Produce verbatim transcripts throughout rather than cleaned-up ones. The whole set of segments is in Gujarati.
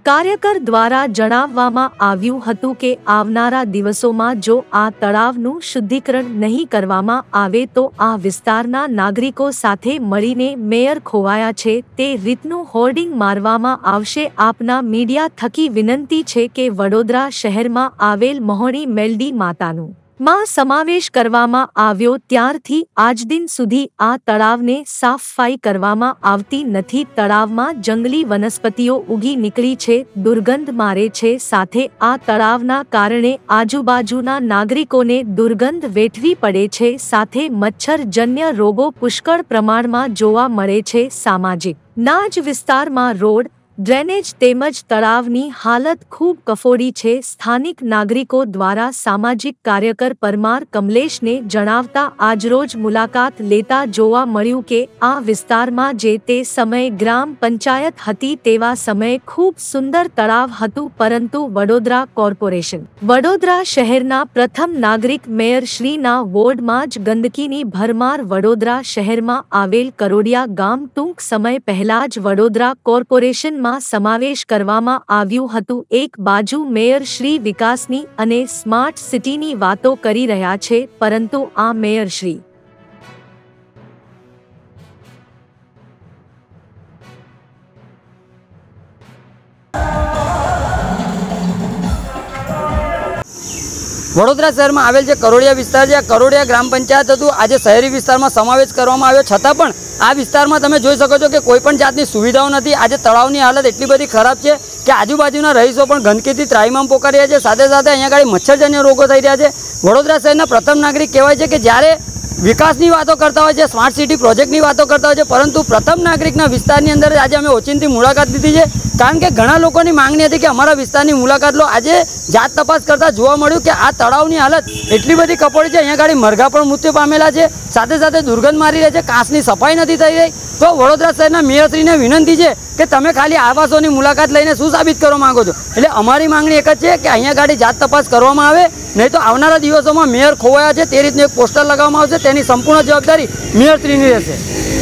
કાર્યકર દ્વારા જણાવવામાં આવ્યું હતું કે આવનારા દિવસોમાં જો આ તળાવનું શુદ્ધિકરણ નહીં કરવામાં આવે તો આ વિસ્તારના નાગરિકો સાથે મળીને મેયર ખોવાયા છે તે રીતનું હોર્ડિંગ મારવામાં આવશે। આપના મીડિયા થકી વિનંતી છે કે વડોદરા શહેરમાં આવેલ મહોણી મેલડી માતાનું માં સમાવેશ કરવામાં આવ્યો ત્યારથી આજ દિન સુધી આ તળાવને સાફસફાઈ કરવામાં આવતી નથી। તળાવમાં જંગલી વનસ્પતિઓ ઉગી નીકળી છે, દુર્ગંધ મારે છે, સાથે આ તળાવના કારણે આજુબાજુના નાગરિકોને દુર્ગંધ વેઠવી પડે છે, સાથે મચ્છરજન્ય રોગો પુષ્કળ પ્રમાણમાં જોવા મળે છે। સામાજિક ના જ વિસ્તારમાં રોડ, ડ્રેનેજ તેમજ તળાવની હાલત ખૂબ કફોડી છે। સ્થાનિક નાગરિકો દ્વારા સામાજિક કાર્યકર પરમાર કમલેશને જણાવતા આજરોજ મુલાકાત લેતા જોવા મળ્યું કે આ વિસ્તારમાં જે તે સમયે ગ્રામ પંચાયત હતી તેવા સમયે ખૂબ સુંદર તળાવ હતું, પરંતુ વડોદરા કોર્પોરેશન વડોદરા શહેરના પ્રથમ નાગરિક મેયર શ્રીના વોર્ડમાં જ ગંદકીની ભરમાર। વડોદરા શહેરમાં આવેલ કરોડિયા ગામ ટૂંક સમય પહેલા જ વડોદરા કોર્પોરેશન માં સમાવેશ કરવામાં આવ્યું હતું। એક બાજુ મેયર શ્રી વિકાસની અને સ્માર્ટ સિટીની વાતો કરી રહ્યા છે, પરંતુ આ મેયર શ્રી वडोदरा शहर में आवेल जे करोड़िया विस्तार जे करोड़िया ग्राम पंचायत हतुं आज शहरी विस्तार में समावेश करवामां आव्यो छतां पण आ विस्तार में तमे जोई शको छो कि कोईपण जातनी सुविधाओं नहीं। आज तळावनी हालत एटली बधी खराब है कि आजूबाजूना रहीशो पण गंदकीथी त्राहीमाम पोकारी रह्या छे, साथे साथे अहींया गाड़ी मच्छरजन्य रोगो थई रह्या छे। वडोदरा शहरना प्रथम नागरिक कहेवाय छे कि ज्यारे विकासनी वातो करता होय छे, स्मार्ट सिटी प्रोजेक्टनी वातो करता होय छे, परंतु प्रथम नागरिकना विस्तारनी अंदर आज अमे ओचिंती मुलाकात लीधी छे, कारण के घणा लोकोनी मांगणी हती कि अमारा विस्तारनी मुलाकात लो। आज जात तपास करता जोवा मळ्युं कि आ तळावनी हालत एटली बधी कपोड़ी छे, अहींया गाड़ी मरघा पण मृत्यु पामेला छे, साथे साथे दुर्गंध मारी रही है, कांचनी सफाई नहीं थई रही। तो वडोदरा शहरना मेयरश्रीने विनंती है कि तमे खाली आवासोनी मुलाकात लईने शुं साबित करवा मांगो छो। एटले अमारी मांगणी एक ज छे कि अहींया गाड़ी जात तपास करवामां आवे, नहीं तो आवनारा दिवसोमां मेयर खोवाया छे ते रीतनुं एक पोस्टर लगाववामां आवशे, तेनी संपूर्ण जवाबदारी मेयरश्रीनी रहेशे।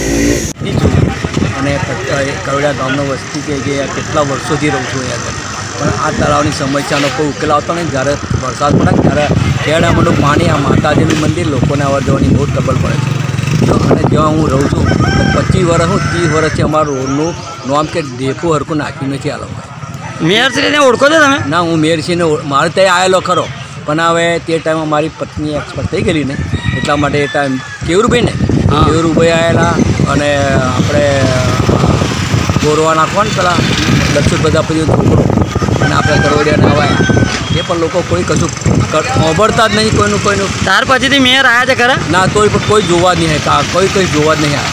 અને કરોડિયા ગામનો વસ્તી છે જે કેટલા વર્ષોથી રહું છું અહીંયા આગળ, પણ આ તળાવની સમસ્યાનો કોઈ ઉકેલ આવતો નહીં। જ્યારે વરસાદ પડે ત્યારે ખેડામાંનું પાણી આ માતાજીનું મંદિર લોકોને આવવા જવાની બહુ ટ્રબલ પડે છે। જો અને જ્યાં હું રહું છું તો પચીસ વર્ષ હું ત્રીસ વર્ષથી અમારું રોડનું નામ કે ડેપો હરખું નાખ્યું નથી આ લોકોએ। મેયરશ્રીને ઓળખો છો તમે? ના, હું મેયરશ્રીને મારે ત્યાં આવેલો ખરો, પણ હવે તે ટાઈમે મારી પત્ની એક્સપર્ટ થઈ ગયેલી ને એટલા માટે એ ટાઈમ કેવુરભાઈ ને કેવુરભાઈ આવેલા અને આપણે ગોરવા નાખવા ને પેલા લક્ષુત પ્રજાપતિ છોકરો અને આપણે કરોડિયાને અવાયા એ પણ લોકો કોઈ કશું સાંભળતા જ નહીં કોઈનું કોઈનું। ત્યાર પછીથી મેયર આવ્યા છે ખરા? ના, તોય પણ કોઈ જોવા જ નહીં આવ્યા, કોઈ કોઈ જોવા જ નહીં આવ્યા।